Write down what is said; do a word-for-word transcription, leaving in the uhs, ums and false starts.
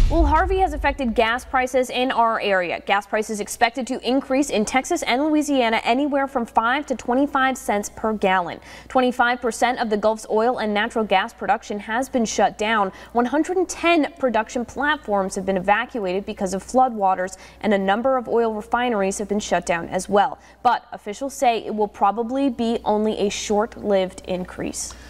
Well, Harvey has affected gas prices in our area. Gas prices expected to increase in Texas and Louisiana anywhere from five to twenty-five cents per gallon. twenty-five percent of the Gulf's oil and natural gas production has been shut down. one hundred ten production platforms have been evacuated because of floodwaters, and a number of oil refineries have been shut down as well. But officials say it will probably be only a short-lived increase.